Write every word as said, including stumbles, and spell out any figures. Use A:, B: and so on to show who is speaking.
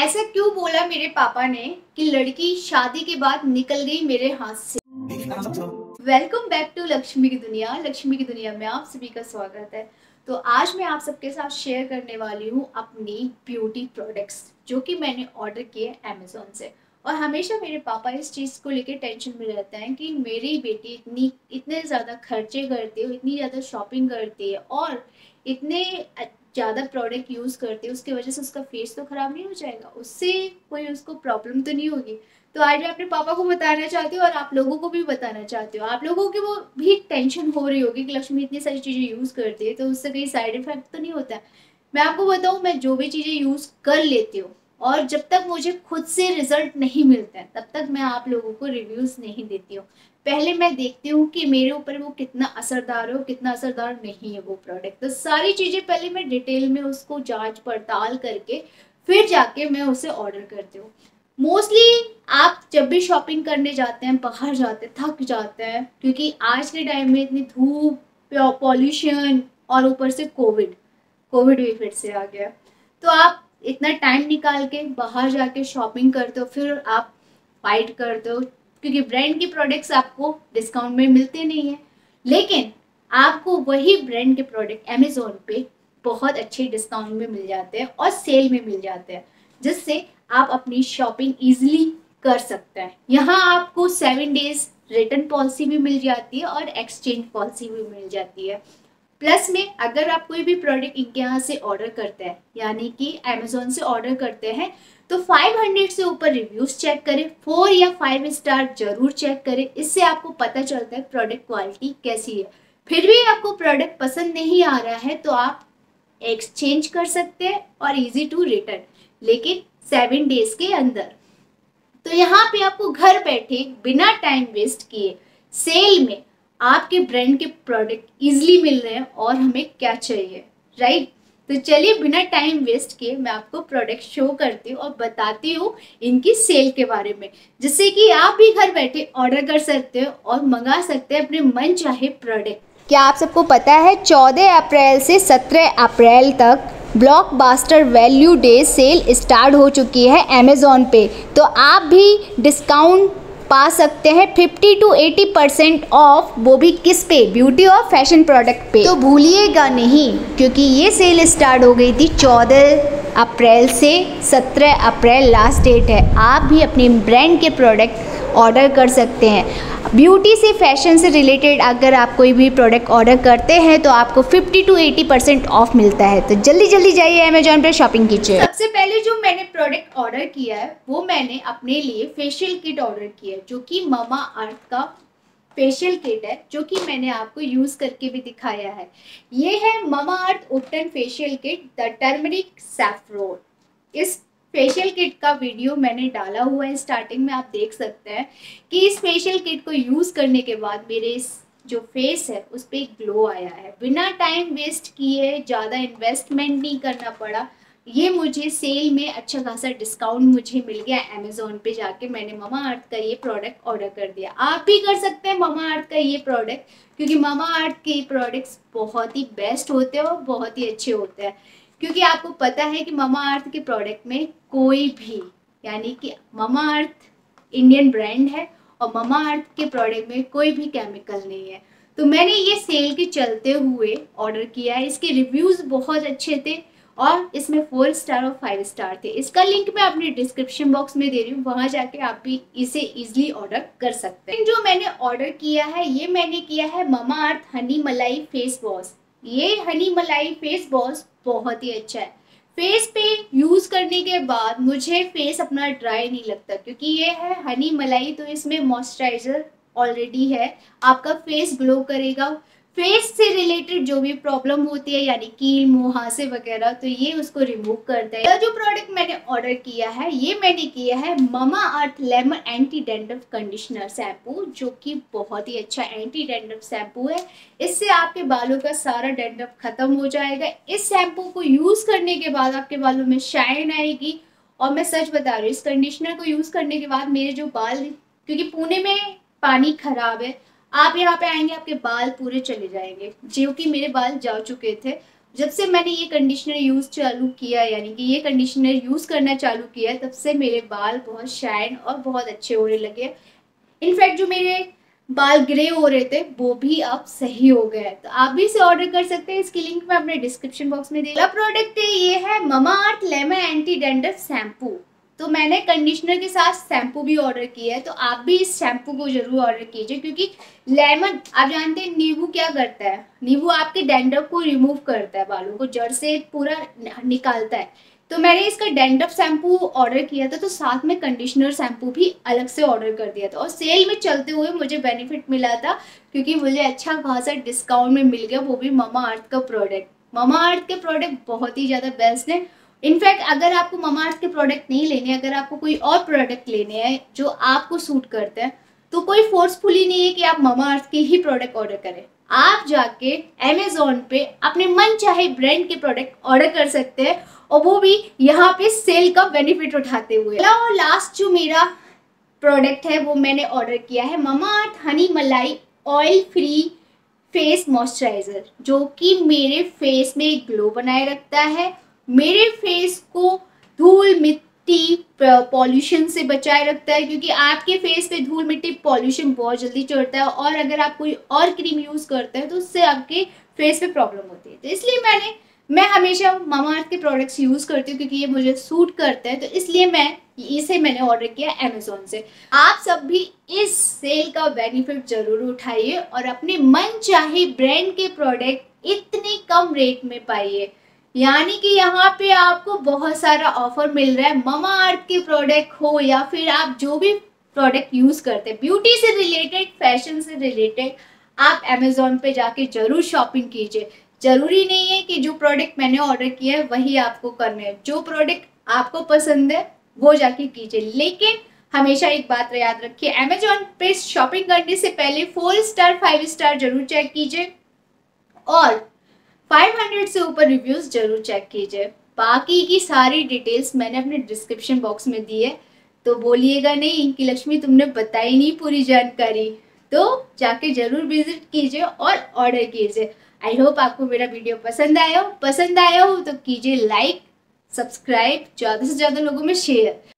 A: ऐसा क्यों बोला मेरे पापा ने कि लड़की शादी के बाद निकल गई मेरे हाथ से। वेलकम बैक टू लक्ष्मी की दुनिया। लक्ष्मी की दुनिया में आप सभी का स्वागत है। तो आज मैं आप सबके साथ शेयर करने वाली हूँ अपनी ब्यूटी प्रोडक्ट्स जो कि मैंने ऑर्डर किए अमेजोन से। और हमेशा मेरे पापा इस चीज़ को लेके टेंशन में रहते हैं कि मेरी बेटी इतनी इतने ज़्यादा खर्चे करती है, इतनी ज़्यादा शॉपिंग करती है और इतने ज़्यादा प्रोडक्ट यूज़ करती है, उसकी वजह से उसका फेस तो ख़राब नहीं हो जाएगा, उससे कोई उसको प्रॉब्लम तो नहीं होगी। तो आज मैं अपने पापा को बताना चाहती हूँ और आप लोगों को भी बताना चाहती हूँ। आप लोगों की वो भी टेंशन हो रही होगी कि लक्ष्मी इतनी सारी चीज़ें यूज़ करती है तो उससे कहीं साइड इफेक्ट तो नहीं होता है। मैं आपको बताऊँ, मैं जो भी चीज़ें यूज़ कर लेती हूँ और जब तक मुझे खुद से रिजल्ट नहीं मिलता है तब तक मैं आप लोगों को रिव्यूज़ नहीं देती हूँ। पहले मैं देखती हूँ कि मेरे ऊपर वो कितना असरदार है, कितना असरदार नहीं है वो प्रोडक्ट। तो सारी चीज़ें पहले मैं डिटेल में उसको जांच पड़ताल करके फिर जाके मैं उसे ऑर्डर करती हूँ। मोस्टली आप जब भी शॉपिंग करने जाते हैं, बाहर जाते हैं, थक जाते हैं क्योंकि आज के टाइम में इतनी धूप, पॉल्यूशन और ऊपर से कोविड कोविड भी फिर से आ गया। तो आप इतना टाइम निकाल के बाहर जाके शॉपिंग करते हो, फिर आप फाइट करते हो क्योंकि ब्रांड की प्रोडक्ट्स आपको डिस्काउंट में मिलते नहीं है, लेकिन आपको वही ब्रांड के प्रोडक्ट अमेजोन पे बहुत अच्छे डिस्काउंट में मिल जाते हैं और सेल में मिल जाते हैं, जिससे आप अपनी शॉपिंग इजीली कर सकते हैं। यहाँ आपको सेवन डेज रिटर्न पॉलिसी भी मिल जाती है और एक्सचेंज पॉलिसी भी मिल जाती है। प्लस में अगर आप कोई भी प्रोडक्ट इनके यहाँ से ऑर्डर करते हैं, यानी कि अमेजोन से ऑर्डर करते हैं, तो पाँच सौ से ऊपर रिव्यूज चेक करें, फोर या फाइव स्टार जरूर चेक करें। इससे आपको पता चलता है प्रोडक्ट क्वालिटी कैसी है। फिर भी आपको प्रोडक्ट पसंद नहीं आ रहा है तो आप एक्सचेंज कर सकते हैं और इजी टू रिटर्न, लेकिन सेवन डेज के अंदर। तो यहाँ पे आपको घर बैठे बिना टाइम वेस्ट किए सेल में आपके ब्रांड के प्रोडक्ट इजीली मिल रहे हैं और हमें क्या चाहिए, राइट। तो चलिए बिना टाइम वेस्ट किए मैं आपको प्रोडक्ट शो करती हूँ और बताती हूँ इनकी सेल के बारे में, जिससे कि आप भी घर बैठे ऑर्डर कर सकते हो और मंगा सकते हैं अपने मन चाहे प्रोडक्ट। क्या आप सबको पता है चौदह अप्रैल से सत्रह अप्रैल तक blockbuster value day sale start हो चुकी है अमेज़ॉन पे। तो आप भी डिस्काउंट पा सकते हैं fifty to eighty percent off, वो भी किस पे? ब्यूटी और फैशन प्रोडक्ट पे। तो भूलिएगा नहीं क्योंकि ये सेल स्टार्ट हो गई थी चौदह अप्रैल से सत्रह अप्रैल लास्ट डेट है। आप भी अपने ब्रांड के प्रोडक्ट ऑर्डर कर सकते हैं। ब्यूटी से फैशन से रिलेटेड अगर आप कोई भी प्रोडक्ट ऑर्डर करते हैं तो आपको fifty to eighty percent off मिलता है। तो जल्दी जल्दी जाइए अमेजॉन पे शॉपिंग कीजिए। सबसे पहले जो मैंने प्रोडक्ट ऑर्डर किया है वो मैंने अपने लिए फेशियल किट ऑर्डर किया है, जो कि मामा अर्थ का फेशियल किट है, जो कि मैंने आपको यूज करके भी दिखाया है। ये है Mamaearth ubtan facial kit the turmeric saffron. इस फेशियल किट का वीडियो मैंने डाला हुआ है स्टार्टिंग में, आप देख सकते हैं कि इस फेशियल किट को यूज़ करने के बाद मेरे इस जो फेस है उस पर ग्लो आया है। बिना टाइम वेस्ट किए, ज़्यादा इन्वेस्टमेंट नहीं करना पड़ा, ये मुझे सेल में अच्छा खासा डिस्काउंट मुझे मिल गया अमेजोन पे जाके। मैंने मामा अर्थ का ये प्रोडक्ट ऑर्डर कर दिया। आप भी कर सकते हैं मामा अर्थ का ये प्रोडक्ट, क्योंकि मामा अर्थ के प्रोडक्ट्स बहुत ही बेस्ट होते हैं और बहुत ही अच्छे होते हैं। क्योंकि आपको पता है कि मामा अर्थ के प्रोडक्ट में कोई भी, यानी कि मामा अर्थ इंडियन ब्रांड है और मामा अर्थ के प्रोडक्ट में कोई भी केमिकल नहीं है। तो मैंने ये सेल के चलते हुए ऑर्डर किया है। इसके रिव्यूज़ बहुत अच्छे थे और इसमें फोर स्टार और फाइव स्टार थे। इसका लिंक मैं अपने डिस्क्रिप्शन बॉक्स में दे रही हूँ, वहाँ जाके आप भी इसे इजीली ऑर्डर कर सकते हैं। जो मैंने ऑर्डर किया है ये मैंने किया है मामा अर्थ हनी मलाई फेस वॉश। ये हनी मलाई फेस वॉश बहुत ही अच्छा है। फेस पे यूज करने के बाद मुझे फेस अपना ड्राई नहीं लगता, क्योंकि ये है हनी मलाई, तो इसमें मॉइस्चराइजर ऑलरेडी है, आपका फेस ग्लो करेगा। फेस से रिलेटेड जो भी प्रॉब्लम होती है, यानी कील, मुहासे वगैरह, तो ये उसको रिमूव करता है। जो प्रोडक्ट मैंने ऑर्डर किया है ये मैंने किया है Mamaearth lemon anti dandruff conditioner shampoo, जो कि बहुत ही अच्छा एंटी डैंड्रफ शैम्पू है। इससे आपके बालों का सारा डैंड्रफ खत्म हो जाएगा। इस शैम्पू को यूज करने के बाद आपके बालों में शाइन आएगी। और मैं सच बता रही हूँ, इस कंडीशनर को यूज करने के बाद मेरे जो बाल, क्योंकि पुणे में पानी खराब है, आप यहाँ पे आएंगे आपके बाल पूरे चले जाएंगे, जो कि मेरे बाल जा चुके थे। जब से मैंने ये कंडीशनर यूज़ चालू किया, यानी कि ये कंडीशनर यूज़ करना चालू किया, तब से मेरे बाल बहुत शाइन और बहुत अच्छे होने लगे। इनफैक्ट जो मेरे बाल ग्रे हो रहे थे वो भी अब सही हो गए। तो आप भी इसे ऑर्डर कर सकते हैं, इसकी लिंक मैं अपने डिस्क्रिप्शन बॉक्स में दे। अगला प्रोडक्ट है, ये है Mamaearth lemon anti dandruff shampoo. तो मैंने कंडीशनर के साथ शैम्पू भी ऑर्डर किया है, तो आप भी इस शैम्पू को जरूर ऑर्डर कीजिए, क्योंकि लेमन, आप जानते हैं नींबू क्या करता है, नींबू आपके डैंड्रफ को रिमूव करता है, बालों को जड़ से पूरा निकालता है। तो मैंने इसका डैंड्रफ शैम्पू ऑर्डर किया था, तो साथ में कंडीशनर शैम्पू भी अलग से ऑर्डर कर दिया था, और सेल में चलते हुए मुझे बेनिफिट मिला था, क्योंकि मुझे अच्छा खासा डिस्काउंट में मिल गया, वो भी ममाअर्थ का प्रोडक्ट। ममाअर्थ के प्रोडक्ट बहुत ही ज़्यादा बेस्ट है। इनफैक्ट अगर आपको ममाअर्थ के प्रोडक्ट नहीं लेने, अगर आपको कोई और प्रोडक्ट लेने हैं जो आपको सूट करते हैं, तो कोई फोर्सफुली नहीं है कि आप ममाअर्थ के ही प्रोडक्ट ऑर्डर करें। आप जाके अमेज़ॉन पे अपने मन चाहे ब्रांड के प्रोडक्ट ऑर्डर कर सकते हैं, और वो भी यहाँ पे सेल का बेनिफिट उठाते हुए। और लास्ट जो मेरा प्रोडक्ट है वो मैंने ऑर्डर किया है ममाअर्थ हनी मलाई ऑयल फ्री फेस मॉइस्चराइजर, जो कि मेरे फेस में ग्लो बनाए रखता है, मेरे फेस को धूल मिट्टी पॉल्यूशन से बचाए रखता है, क्योंकि आपके फेस पे धूल मिट्टी पॉल्यूशन बहुत जल्दी चढ़ता है, और अगर आप कोई और क्रीम यूज़ करते हैं तो उससे आपके फेस पे प्रॉब्लम होती है। तो इसलिए मैंने मैं हमेशा ममाअर्थ के प्रोडक्ट्स यूज़ करती हूँ, क्योंकि ये मुझे सूट करते हैं, तो इसलिए मैं इसे मैंने ऑर्डर किया अमेज़ॉन से। आप सब भी इस सेल का बेनिफिट ज़रूर उठाइए और अपने मन चाहे ब्रांड के प्रोडक्ट इतने कम रेट में पाइए। यानी कि यहाँ पे आपको बहुत सारा ऑफर मिल रहा है, ममाअर्थ के प्रोडक्ट हो या फिर आप जो भी प्रोडक्ट यूज़ करते हैं, ब्यूटी से रिलेटेड, फैशन से रिलेटेड, आप अमेज़ॉन पे जाके ज़रूर शॉपिंग कीजिए। ज़रूरी नहीं है कि जो प्रोडक्ट मैंने ऑर्डर किया है वही आपको करने हैं, जो प्रोडक्ट आपको पसंद है वो जाके कीजिए। लेकिन हमेशा एक बात याद रखिए, अमेज़ॉन पे शॉपिंग करने से पहले फोर स्टार फाइव स्टार जरूर चेक कीजिए, और पाँच सौ से ऊपर रिव्यूज़ जरूर चेक कीजिए। बाकी की सारी डिटेल्स मैंने अपने डिस्क्रिप्शन बॉक्स में दी है, तो बोलिएगा नहीं कि लक्ष्मी तुमने बताई नहीं पूरी जानकारी। तो जाके जरूर विजिट कीजिए और ऑर्डर कीजिए। आई होप आपको मेरा वीडियो पसंद आया हो। पसंद आया हो तो कीजिए लाइक, सब्सक्राइब, ज़्यादा से ज़्यादा लोगों में शेयर।